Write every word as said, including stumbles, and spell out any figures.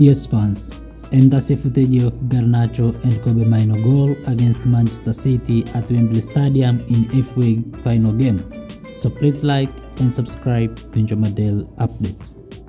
Yes fans, and that's a footage of Garnacho and Kobbie Maino goal against Manchester City at Wembley Stadium in F A final game. So please like and subscribe to enjoy my daily updates.